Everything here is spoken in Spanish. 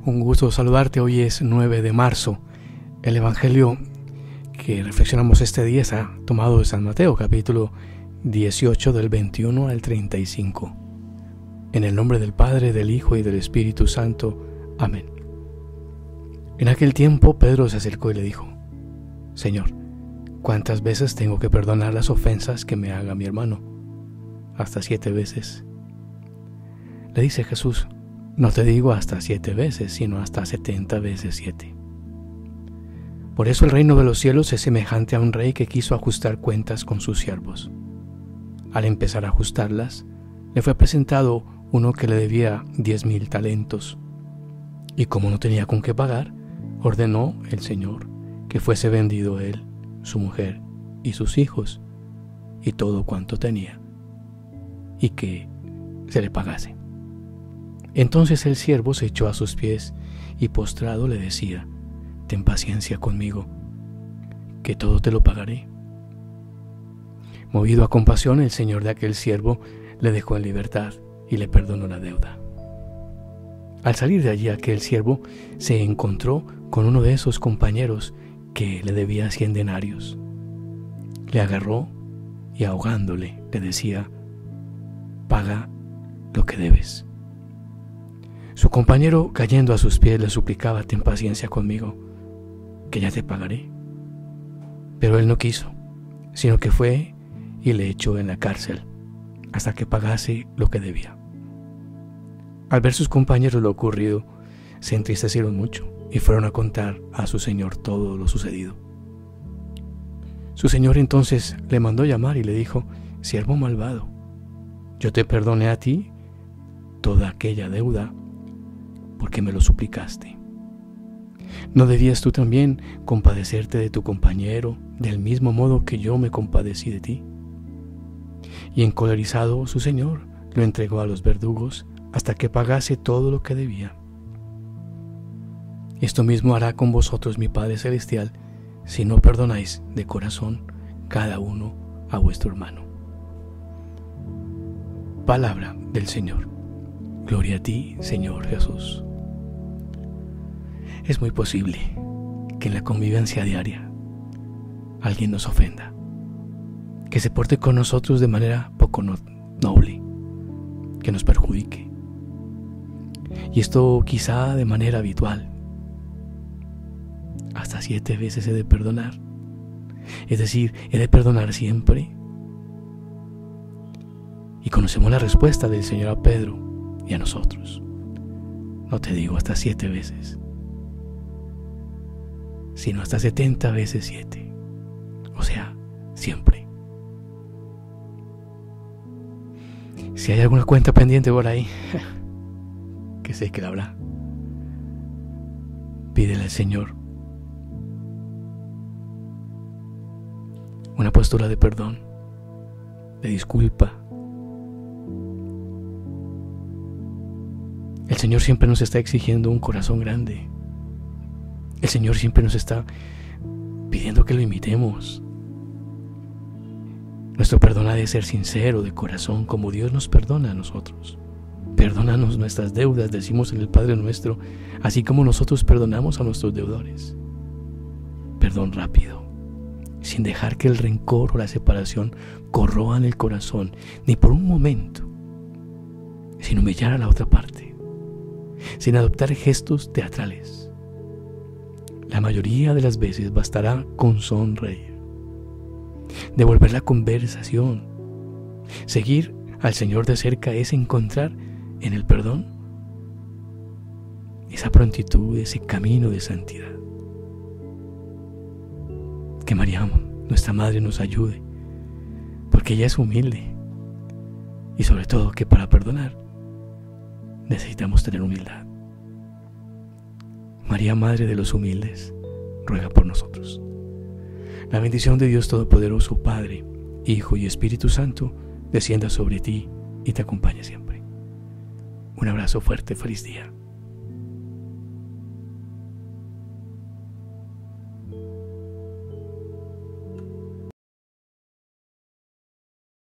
Un gusto saludarte. Hoy es 9 de marzo. El Evangelio que reflexionamos este día está tomado de San Mateo, capítulo 18, del 21 al 35. En el nombre del Padre, del Hijo y del Espíritu Santo. Amén. En aquel tiempo Pedro se acercó y le dijo: Señor, ¿cuántas veces tengo que perdonar las ofensas que me haga mi hermano? ¿Hasta 7 veces? Le dice Jesús: no te digo hasta 7 veces, sino hasta 70 veces 7. Por eso el reino de los cielos es semejante a un rey que quiso ajustar cuentas con sus siervos. Al empezar a ajustarlas, le fue presentado uno que le debía 10,000 talentos. Y como no tenía con qué pagar, ordenó el Señor que fuese vendido él, su mujer y sus hijos, y todo cuanto tenía, y que se le pagase. Entonces el siervo se echó a sus pies y postrado le decía: ten paciencia conmigo, que todo te lo pagaré. Movido a compasión, el señor de aquel siervo le dejó en libertad y le perdonó la deuda. Al salir de allí, aquel siervo se encontró con uno de esos compañeros que le debía 100 denarios. Le agarró y ahogándole le decía: paga lo que debes. Su compañero, cayendo a sus pies, le suplicaba: ten paciencia conmigo, que ya te pagaré. Pero él no quiso, sino que fue y le echó en la cárcel hasta que pagase lo que debía. Al ver sus compañeros lo ocurrido, se entristecieron mucho y fueron a contar a su señor todo lo sucedido. Su señor entonces le mandó llamar y le dijo: siervo malvado, yo te perdoné a ti toda aquella deuda porque me lo suplicaste. ¿No debías tú también compadecerte de tu compañero del mismo modo que yo me compadecí de ti? Y encolerizado su señor lo entregó a los verdugos hasta que pagase todo lo que debía. Esto mismo hará con vosotros mi Padre Celestial, si no perdonáis de corazón cada uno a vuestro hermano. Palabra del Señor. Gloria a ti, Señor Jesús. Es muy posible que en la convivencia diaria alguien nos ofenda, que se porte con nosotros de manera poco noble, que nos perjudique. Y esto quizá de manera habitual. Hasta 7 veces he de perdonar. Es decir, he de perdonar siempre. Y conocemos la respuesta del Señor a Pedro y a nosotros. No te digo hasta 7 veces, sino hasta 70 veces 7. O sea, siempre. Si hay alguna cuenta pendiente por ahí, que sé que la habrá, pídele al Señor una postura de perdón, de disculpa. El Señor siempre nos está exigiendo un corazón grande. El Señor siempre nos está pidiendo que lo imitemos. Nuestro perdón ha de ser sincero, de corazón, como Dios nos perdona a nosotros. Perdónanos nuestras deudas, decimos en el Padre Nuestro, así como nosotros perdonamos a nuestros deudores. Perdón rápido, sin dejar que el rencor o la separación corroan el corazón, ni por un momento, sin humillar a la otra parte, sin adoptar gestos teatrales. La mayoría de las veces bastará con sonreír, devolver la conversación. Seguir al Señor de cerca es encontrar en el perdón esa prontitud, ese camino de santidad. Que María, nuestra Madre, nos ayude, porque ella es humilde, y sobre todo que para perdonar necesitamos tener humildad. María, Madre de los humildes, ruega por nosotros. La bendición de Dios Todopoderoso, Padre, Hijo y Espíritu Santo, descienda sobre ti y te acompañe siempre. Un abrazo fuerte, feliz día.